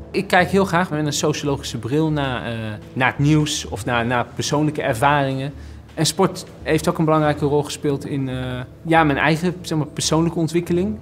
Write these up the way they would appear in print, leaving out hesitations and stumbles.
Ik kijk heel graag met een sociologische bril naar het nieuws of naar persoonlijke ervaringen. En sport heeft ook een belangrijke rol gespeeld in mijn eigen persoonlijke ontwikkeling.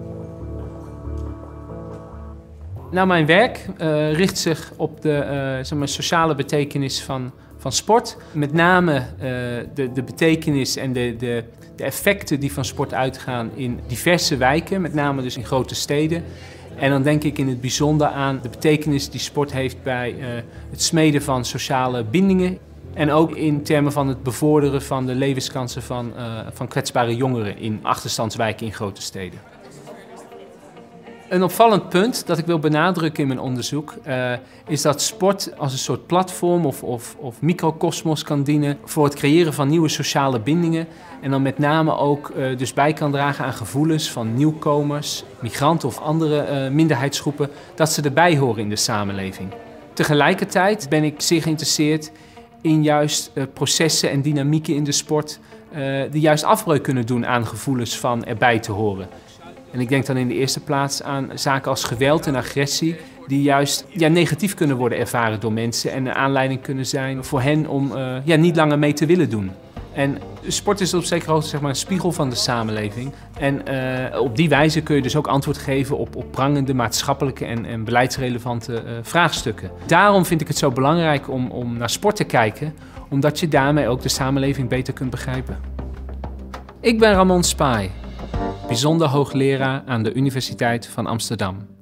Nou, mijn werk richt zich op de sociale betekenis van sport. Met name de betekenis en de effecten die van sport uitgaan in diverse wijken, met name dus in grote steden. En dan denk ik in het bijzonder aan de betekenis die sport heeft bij het smeden van sociale bindingen. En ook in termen van het bevorderen van de levenskansen van kwetsbare jongeren in achterstandswijken in grote steden. Een opvallend punt dat ik wil benadrukken in mijn onderzoek is dat sport als een soort platform of microcosmos kan dienen voor het creëren van nieuwe sociale bindingen. En dan met name ook dus bij kan dragen aan gevoelens van nieuwkomers, migranten of andere minderheidsgroepen, dat ze erbij horen in de samenleving. Tegelijkertijd ben ik zeer geïnteresseerd in juist processen en dynamieken in de sport die juist afbreuk kunnen doen aan gevoelens van erbij te horen. En ik denk dan in de eerste plaats aan zaken als geweld en agressie die juist negatief kunnen worden ervaren door mensen en een aanleiding kunnen zijn voor hen om niet langer mee te willen doen. En sport is op zekere hoogte een spiegel van de samenleving. En op die wijze kun je dus ook antwoord geven op prangende maatschappelijke en beleidsrelevante vraagstukken. Daarom vind ik het zo belangrijk om naar sport te kijken, omdat je daarmee ook de samenleving beter kunt begrijpen. Ik ben Ramon Spaaij, bijzonder hoogleraar aan de Universiteit van Amsterdam.